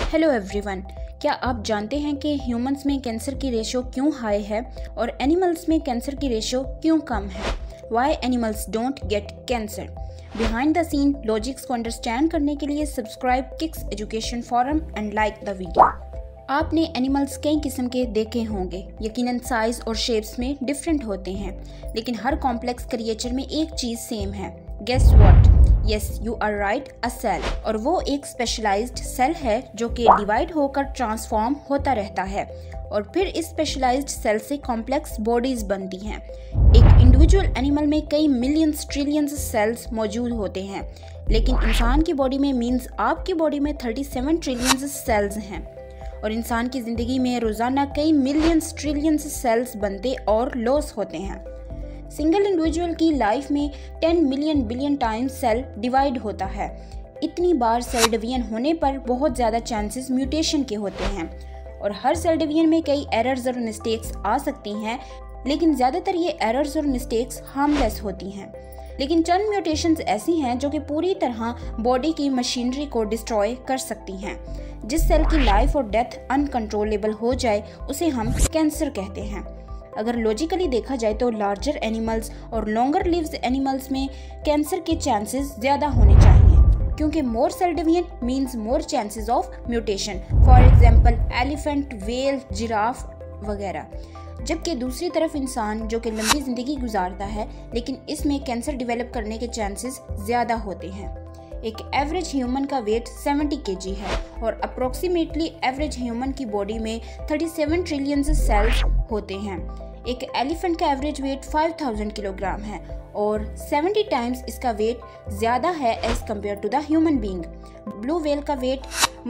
Hello everyone, क्या आप जानते हैं कि ह्यूमंस में कैंसर की रेशो क्यों हाई है और एनिमल्स में कैंसर की रेशो क्यों कम है? Why animals don't get cancer? Behind the scene logics को अंडरस्टैंड करने के लिए subscribe Kicks education forum and like the video. आपने एनिमल्स कई किस्म के देखे होंगे, यकीनन साइज और शेप्स में डिफरेंट होते हैं, लेकिन हर कॉम्प्लेक्स क्रिएचर में एक चीज सेम है। Guess what? Yes, you are right, a cell. और वो एक स्पेशलाइज्ड सेल है जो कि डिवाइड होकर ट्रांसफॉर्म होता रहता है और फिर इस स्पेशलाइज्ड सेल से कॉम्प्लेक्स बॉडीज बनती हैं। एक इंडिविजुअल एनिमल में कई मिलियंस ट्रिलियंस सेल्स मौजूद होते हैं, लेकिन इंसान की बॉडी में मींस आपकी बॉडी में 37 ट्रिलियंस सेल्स हैं और इंसान की ज़िंदगी में रोज़ाना कई मिलियंस ट्रिलियंस सेल्स बनते और लॉस होते हैं। सिंगल इंडिविजुअल की लाइफ में 10 million billion times cell divide होता है। इतनी बार सेल डिवीजन होने पर बहुत ज़्यादा चांसेस म्यूटेशन के होते हैं और हर सेल डिवीजन में कई एरर्स और मिस्टेक्स आ सकती हैं, लेकिन ज़्यादातर ये एरर्स और मिस्टेक्स हार्मलेस होती हैं। लेकिन चंद म्यूटेशंस ऐसी हैं जो कि पूरी तरह बॉडी की मशीनरी को डिस्ट्रॉय कर सकती हैं। जिस सेल की लाइफ और डेथ अनकंट्रोलेबल हो जाए उसे हम कैंसर कहते हैं। अगर लॉजिकली देखा जाए तो लार्जर एनिमल्स और लॉन्गर लिव्स एनिमल्स में कैंसर के चांसेस ज़्यादा होने चाहिए, क्योंकि more cell division means more chances of mutation. For example elephant, whale, giraffe वगैरह। जबकि दूसरी तरफ इंसान जो कि लंबी ज़िंदगी गुजारता है, लेकिन इसमें कैंसर डेवलप करने के चांसेस ज़्यादा होते हैं। एक एवरेज ह्यूमन का वेट 70 kg है और अप्रोक्सीमेटली एवरेज ह्यूमन की बॉडी में 37 ट्रिलियन सेल्स होते हैं। एक एलिफेंट का एवरेज वेट 5000 किलोग्राम है और 70 टाइम्स इसका वेट ज़्यादा है as compare to the human being. Blue whale का वेट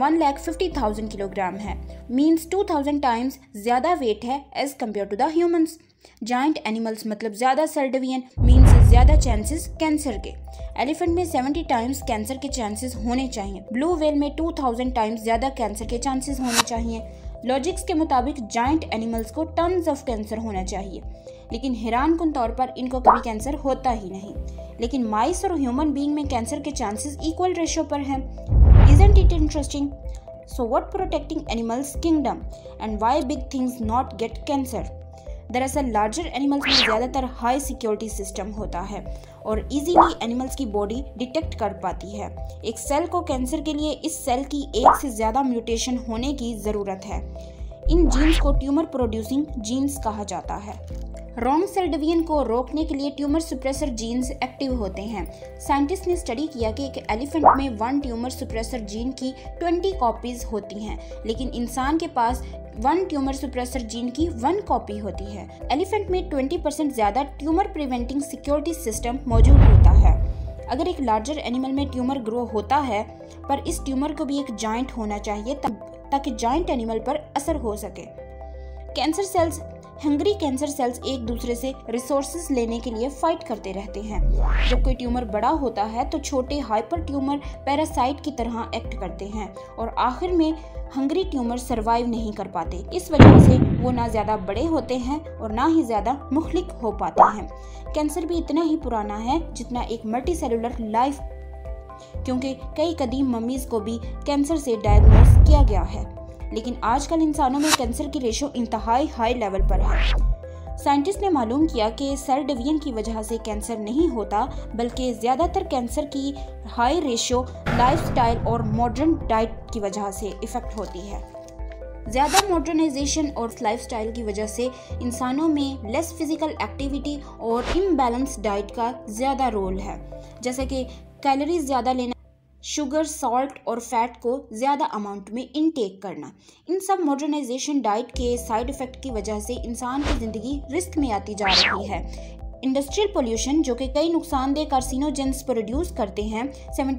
1,50,000 किलोग्राम है, मीन्स 2000 टाइम्स ज़्यादा वेट है as compare to the humans. Giant animals मतलब ज़्यादा सेल डिवीजन मीन्स ज़्यादा चांसेस कैंसर के। एलिफेंट में 70 टाइम्स कैंसर के चांसेस होने चाहिए। ब्लू व्हेल में 2000 टाइम्स ज़्यादा कैंसर के चांसेस होने चाहिए। लॉजिक्स के मुताबिक जाइंट एनिमल्स को टन्स ऑफ कैंसर होना चाहिए, लेकिन हैरानकुन तौर पर इनको कभी कैंसर होता ही नहीं। लेकिन माइस और ह्यूमन बीइंग में कैंसर के चांसेस इक्वल रेशो पर हैं। Isn't it interesting? So what protecting animals kingdom and why big things not get cancer? दरअसल लार्जर एनिमल्स में ज़्यादातर हाई सिक्योरिटी सिस्टम होता है और इजीली एनिमल्स की बॉडी डिटेक्ट कर पाती है। एक सेल को कैंसर के लिए इस सेल की एक से ज़्यादा म्यूटेशन होने की ज़रूरत है। इन जीन्स को ट्यूमर प्रोड्यूसिंग जीन्स कहा जाता है। रॉन्ग सेल डिवीजन को रोकने के लिए ट्यूमर सुप्रेसर जीन्स एक्टिव होते हैं। साइंटिस्ट ने स्टडी किया कि एक एलिफेंट में 1 ट्यूमर सुप्रेसर जीन की 20 कॉपीज होती हैं, लेकिन इंसान के पास 1 ट्यूमर सुप्रेसर जीन की 1 कॉपी होती है। एलिफेंट में 20% ज़्यादा ट्यूमर प्रिवेंटिंग सिक्योरिटी सिस्टम मौजूद होता है। अगर एक लार्जर एनिमल में ट्यूमर ग्रो होता है, पर इस ट्यूमर को भी एक जाइंट होना चाहिए ताकि जाइंट एनिमल पर असर हो सके। Cancer cells, hungry cancer cells एक दूसरे से रिसोर्सेज लेने के लिए फाइट करते रहते हैं। जब कोई ट्यूमर बड़ा होता है तो छोटे हाइपर ट्यूमर पैरासाइट की तरह एक्ट करते हैं और आखिर में हंग्री ट्यूमर सरवाइव नहीं कर पाते। इस वजह से वो ना ज़्यादा बड़े होते हैं और ना ही ज़्यादा मुखलिक हो पाते हैं। कैंसर भी इतना ही पुराना है जितना एक मल्टी सेलुलर लाइफ, क्योंकि कई कदीम मम्मीज़ को भी कैंसर से डायग्नोज किया गया है, लेकिन आजकल इंसानों में कैंसर की रेशो इंतहाई हाई लेवल पर है। साइंटिस्ट ने मालूम किया कि सेल डिवीजन की वजह से कैंसर नहीं होता, बल्कि ज़्यादातर कैंसर की हाई रेशो लाइफस्टाइल और मॉडर्न डाइट की वजह से इफ़ेक्ट होती है। ज़्यादा मॉडर्नाइजेशन और लाइफस्टाइल की वजह से इंसानों में लेस फिजिकल एक्टिविटी और इम्बैलेंस डाइट का ज़्यादा रोल है, जैसे कि कैलोरीज ज़्यादा लेना, शुगर, सॉल्ट और फैट को ज़्यादा अमाउंट में इनटेक करना। इन सब मॉडर्नाइजेशन डाइट के साइड इफ़ेक्ट की वजह से इंसान की ज़िंदगी रिस्क में आती जा रही है। इंडस्ट्रियल पोल्यूशन जो कि कई नुकसानदेह कार्सिनोजेंस प्रोड्यूस करते हैं,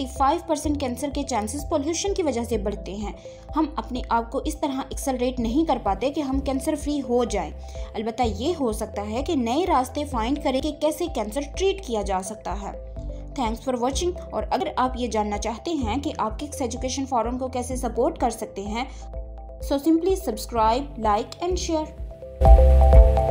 75% कैंसर के चांसेस पोल्यूशन की वजह से बढ़ते हैं। हम अपने आप को इस तरह एक्सेलरेट नहीं कर पाते कि हम कैंसर फ्री हो जाएं। अलबत्ता ये हो सकता है कि नए रास्ते फाइंड करें कि कैसे कैंसर ट्रीट किया जा सकता है। Thanks for watching. और अगर आप ये जानना चाहते हैं कि आप किक्स एजुकेशन फोरम को कैसे सपोर्ट कर सकते हैं, so simply subscribe, like and share.